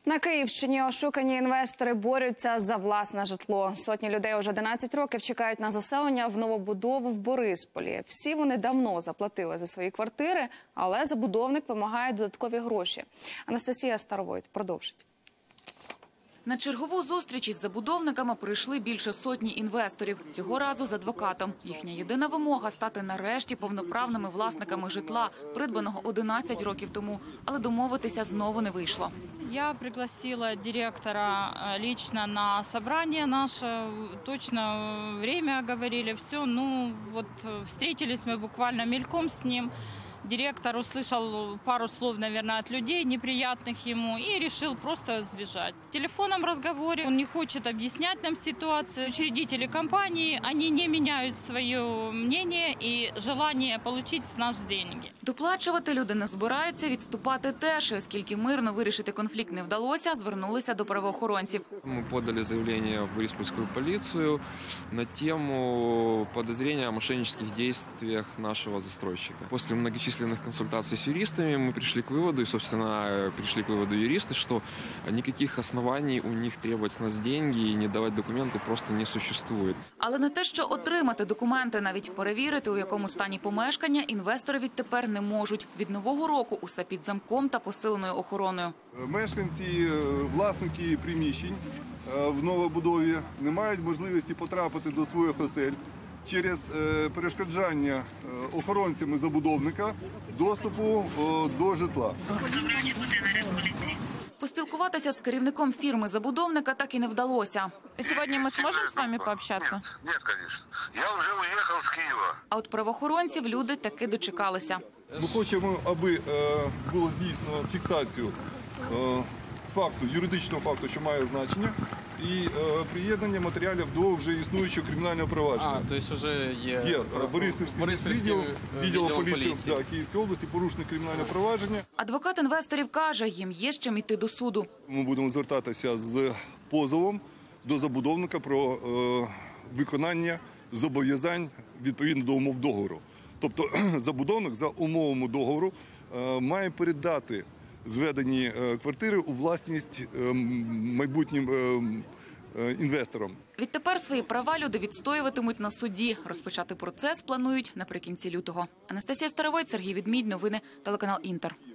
На Київщині ошукані інвестори борються за власне житло. Сотні людей уже 11 років чекають на заселення в новобудову в Борисполі. Всі вони давно заплатили за свої квартири, але забудовник вимагає додаткові гроші. Анастасія Старовойт продовжить. На чергову зустріч із забудовниками прийшли більше сотні інвесторів. Цього разу з адвокатом. Їхня єдина вимога – стати нарешті повноправними власниками житла, придбаного 11 років тому. Але домовитися знову не вийшло. Я пригласила директора лично на собрание наше. Точно время говорили, все. Ну, вот встретились мы буквально мельком с ним. Директор услышал пару слов, наверное, от людей, неприятных ему, и решил просто сбежать. В телефонном разговоре он не хочет объяснять нам ситуацию. Учредители компании, они не меняют свое мнение и желание получить с нас деньги. Доплачувати люди не збираються, відступати теж. Оскільки мирно вирішити конфлікт не вдалося, звернулися до правоохоронців. Мы подали заявление в Бориспольскую полицию на тему подозрения о мошеннических действиях нашего застройщика. После многочисленных консультаций с юристами мы пришли к выводу, и, собственно, пришли к выводу юристы, что никаких оснований у них требовать с нас деньги и не давать документы просто не существует. Але на те, що отримати документи, навіть перевірити, у якому стані помешкання, інвестори відтепер не можуть. Від нового року усе під замком та посиленою охороною. Мешканці, власники приміщень в новобудові не мають можливості потрапити до своїх осель через перешкоджання охоронцями забудовника доступу до житла. Поспілкуватися з керівником фірми-забудовника так і не вдалося. Сьогодні ми зможемо з вами пообщатися? Ні, звісно. Я вже уїхав з Києва. А от правоохоронців люди таки дочекалися. Ми хочемо, аби було здійснено фіксацію факту, юридичного факту, що має значення, і приєднання матеріалів до вже існуючого кримінального провадження. Тобто вже є Бориспільський відділ поліції Київської області, порушене кримінальне провадження. Адвокат інвесторів каже, їм є з чим іти до суду. Ми будемо звертатися з позовом до забудовника про виконання зобов'язань відповідно до умов договору. Тобто забудовник за умовами договору має передати зведені квартири у власність майбутнім інвесторам. Відтепер свої права люди відстоюватимуть на суді. Розпочати процес планують наприкінці лютого. Анастасія Старовойт, Сергій Відмідь. Новини телеканал Інтер.